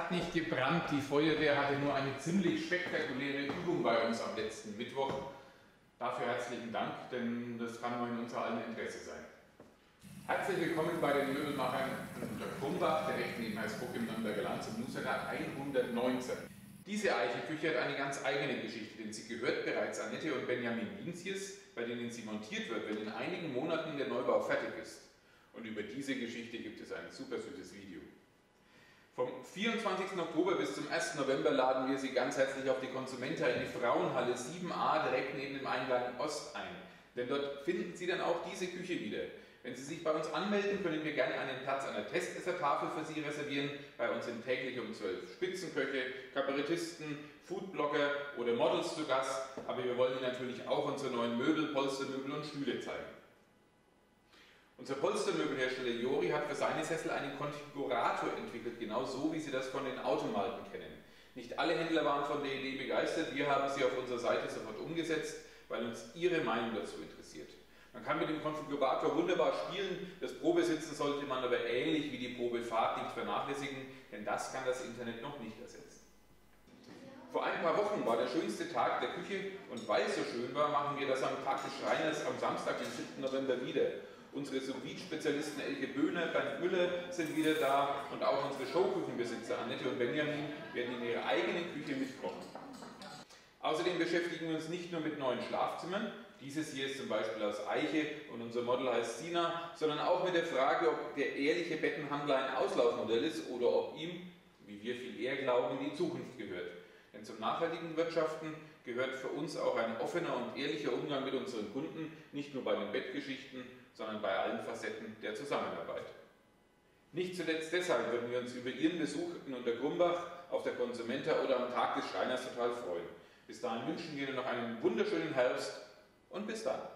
hat nicht gebrannt, die Feuerwehr hatte nur eine ziemlich spektakuläre Übung bei uns am letzten Mittwoch. Dafür herzlichen Dank, denn das kann nur in unser aller Interesse sein. Herzlich willkommen bei den Möbelmachern unter Krumbach, direkt neben Hersbruck im Nürnberger Land zum Nussertag 119. Diese Eichelküche hat eine ganz eigene Geschichte, denn sie gehört bereits Annette und Benjamin Vincius, bei denen sie montiert wird, wenn in einigen Monaten der Neubau fertig ist. Und über diese Geschichte gibt es ein super süßes Video. Vom 24. Oktober bis zum 1. November laden wir Sie ganz herzlich auf die Konsumenta in die Frauenhalle 7a direkt neben dem Eingang Ost ein. Denn dort finden Sie dann auch diese Küche wieder. Wenn Sie sich bei uns anmelden, können wir gerne einen Platz an der Testessertafel für Sie reservieren. Bei uns sind täglich um 12 Spitzenköche, Kabarettisten, Foodblogger oder Models zu Gast. Aber wir wollen Ihnen natürlich auch unsere neuen Möbel, Polstermöbel und Stühle zeigen. Unser Polstermöbelhersteller Jori hat für seine Sessel einen Konfigurator entwickelt, genau so wie Sie das von den Automarken kennen. Nicht alle Händler waren von der Idee begeistert, wir haben sie auf unserer Seite sofort umgesetzt, weil uns Ihre Meinung dazu interessiert. Man kann mit dem Konfigurator wunderbar spielen, das Probesitzen sollte man aber ähnlich wie die Probefahrt nicht vernachlässigen, denn das kann das Internet noch nicht ersetzen. Vor ein paar Wochen war der schönste Tag der Küche und weil es so schön war, machen wir das am Tag des Schreiners am Samstag, den 7. November wieder. Unsere Sous-Vide-Spezialisten Elke Böhner, Bernd Müller sind wieder da und auch unsere Showküchenbesitzer Annette und Benjamin werden in ihrer eigenen Küche mitkochen. Außerdem beschäftigen wir uns nicht nur mit neuen Schlafzimmern, dieses hier ist zum Beispiel aus Eiche und unser Model heißt Sina, sondern auch mit der Frage, ob der ehrliche Bettenhandler ein Auslaufmodell ist oder ob ihm, wie wir viel eher glauben, die Zukunft gehört. Denn zum nachhaltigen Wirtschaften gehört für uns auch ein offener und ehrlicher Umgang mit unseren Kunden, nicht nur bei den Bettgeschichten, sondern bei allen Facetten der Zusammenarbeit. Nicht zuletzt deshalb würden wir uns über Ihren Besuch in Untergrumbach auf der Konsumenta oder am Tag des Schreiners total freuen. Bis dahin wünschen wir Ihnen noch einen wunderschönen Herbst und bis dann.